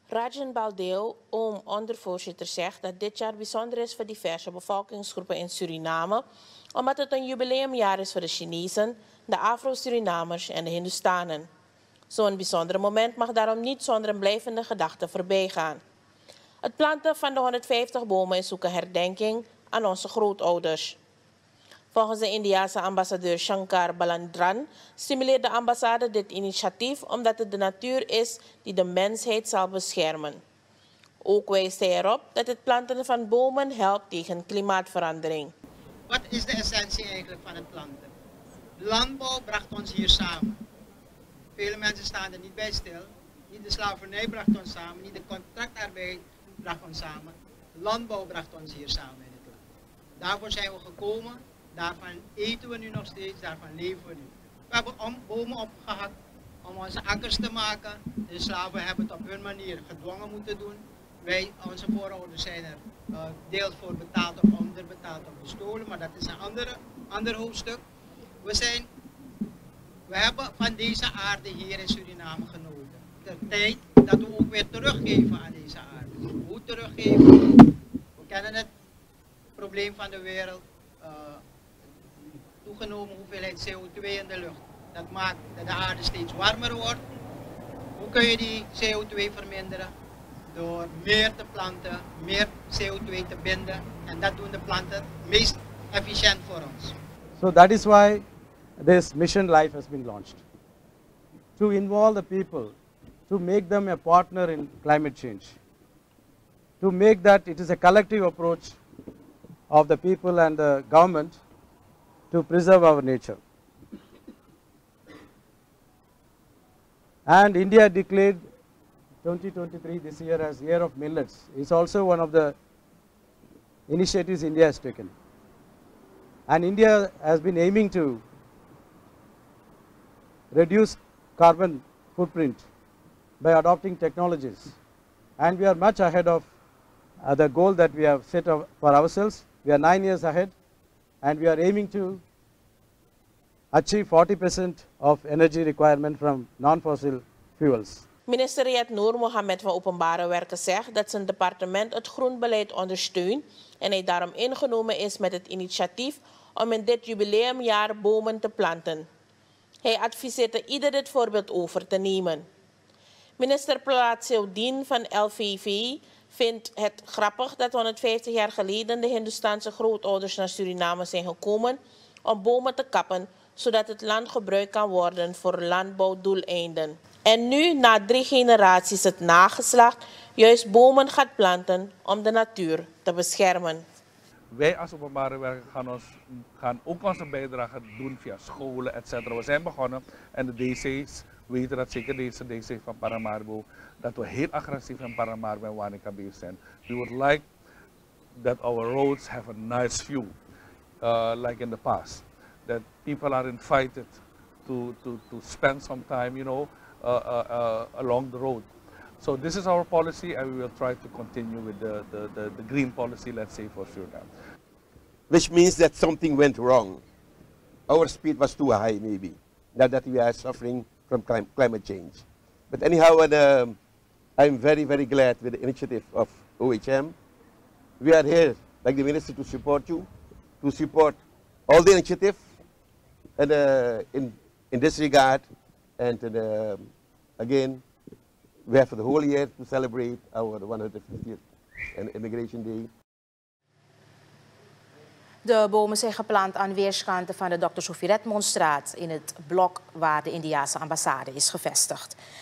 Rajan Baldeo, ondervoorzitter, zegt dat dit jaar bijzonder is voor diverse bevolkingsgroepen in Suriname, omdat het een jubileumjaar is voor de Chinezen, de Afro-Surinamers en de Hindustanen. Zo'n bijzonder moment mag daarom niet zonder een blijvende gedachte voorbij gaan. Het planten van de 150 bomen is ook een herdenking aan onze grootouders. Volgens de Indiase ambassadeur Shankar Balandran stimuleert de ambassade dit initiatief omdat het de natuur is die de mensheid zal beschermen. Ook wijst hij erop dat het planten van bomen helpt tegen klimaatverandering. Wat is de essentie eigenlijk van het planten? Landbouw bracht ons hier samen. Vele mensen staan er niet bij stil. Niet de slavernij bracht ons samen, niet de contractarbeid bracht ons samen. Landbouw bracht ons hier samen in het land. Daarvoor zijn we gekomen, daarvan eten we nu nog steeds, daarvan leven we nu. We hebben bomen opgehakt om onze akkers te maken. De slaven hebben het op hun manier gedwongen moeten doen. Wij, onze voorouders, zijn er deels voor betaald of onderbetaald of bestolen, maar dat is een ander hoofdstuk. We hebben van deze aarde hier in Suriname genoten. De tijd dat we ook weer teruggeven aan deze aarde. Hoe teruggeven? We kennen het probleem van de wereld. Toegenomen hoeveelheid CO2 in de lucht. Dat maakt dat de aarde steeds warmer wordt. Hoe kun je die CO2 verminderen? Door meer te planten, meer CO2 te binden. En dat doen de planten meest efficiënt voor ons. So that is why this mission life has been launched. To involve the people, to make them a partner in climate change. To make that it is a collective approach of the people and the government to preserve our nature. And India declared 2023 this year as Year of Millets. It's also one of the initiatives India has taken. And India has been aiming to reduce carbon footprint by adopting technologies. And we are much ahead of the goal that we have set for ourselves. We are 9 years ahead, and we are aiming to achieve 40% of energy requirement from non-fossil fuels. Minister Riyad Noor Mohammed van Openbare Werken zegt dat zijn departement het groenbeleid ondersteunt en hij daarom ingenomen is met het initiatief om in dit jubileumjaar bomen te planten. Hij adviseert ieder dit voorbeeld over te nemen. Minister Palacio Dien van LVV vindt het grappig dat 150 jaar geleden de Hindustaanse grootouders naar Suriname zijn gekomen om bomen te kappen, zodat het land gebruikt kan worden voor landbouwdoeleinden. En nu, na 3 generaties, het nageslacht juist bomen gaat planten om de natuur te beschermen. Wij als openbare werken gaan ook onze bijdrage doen via scholen, etc. We zijn begonnen en de DC's weten dat zeker deze DC van Paramaribo, dat we heel agressief in Paramaribo en Wanica bezig zijn. We would like that our roads have a nice view, like in the past. That people are invited to spend some time, along the road. So this is our policy, and we will try to continue with the green policy, let's say, for Suriname. Which means that something went wrong. Our speed was too high, maybe. Now that we are suffering from climate change. But anyhow, I'm very, very glad with the initiative of OHM. We are here, like the minister, to support you, to support all the initiatives and, in this regard. And again, we have the whole year to celebrate our 150th Immigration Day. De bomen zijn geplant aan weerskanten van de Dr. Sofie Redmondstraat in het blok waar de Indiase ambassade is gevestigd.